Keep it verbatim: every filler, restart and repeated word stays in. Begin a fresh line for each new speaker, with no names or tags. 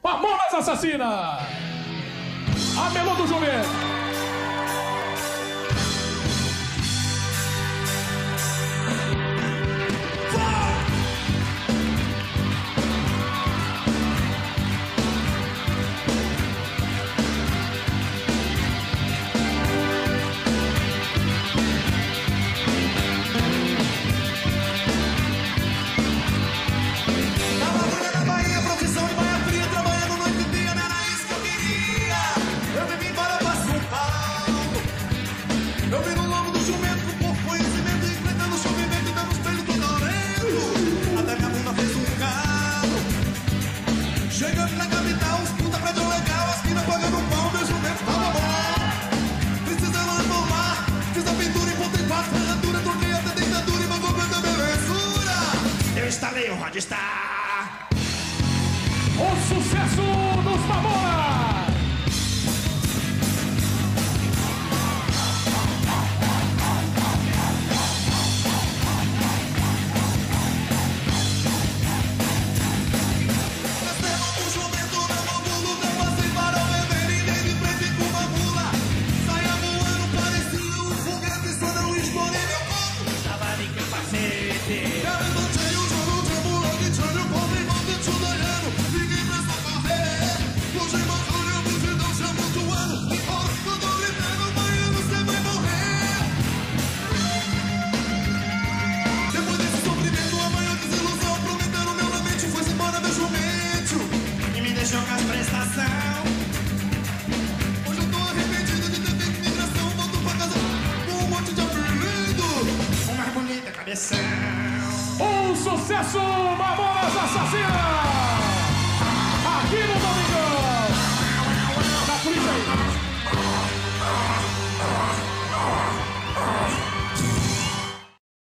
Mamonas Assassinas. A Melô do Jumento.
Instalei o Rodstar.
O sucesso dos Mamonas.
Nascemos um jumento na mão, luta, passei para o beber e nem de frente com uma mula. Saia voando, parecia um foguete, só não explorei meu corpo. Estava de capacete. Jogar prestação. Hoje eu tô arrependido de ter feito migração. Volto pra casa com um monte de apelido. O mais bonito é cabeção.
Um sucesso, Mamonas Assassinas.